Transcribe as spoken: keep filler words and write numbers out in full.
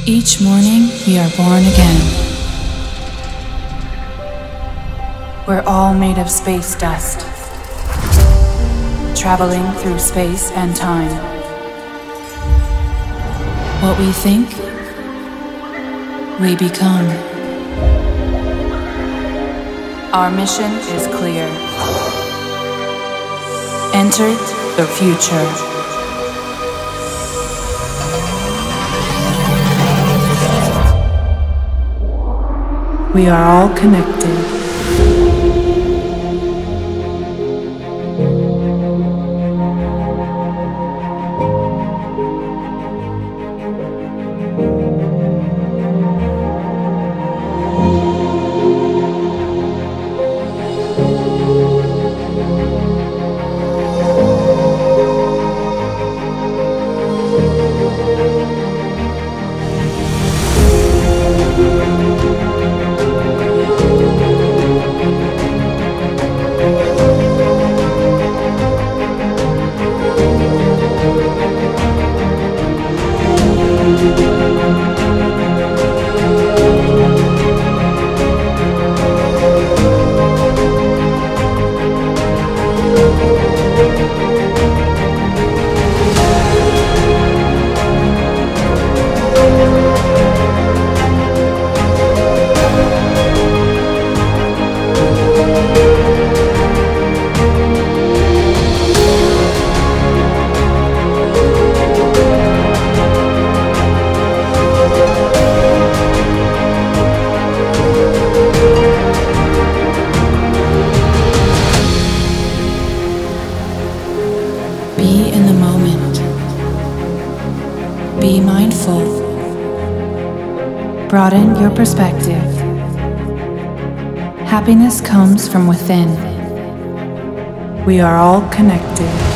Each morning, we are born again. We're all made of space dust, traveling through space and time. What we think, we become. Our mission is clear. Enter the future. We are all connected. Be in the moment. Be mindful. Broaden your perspective. Happiness comes from within. We are all connected.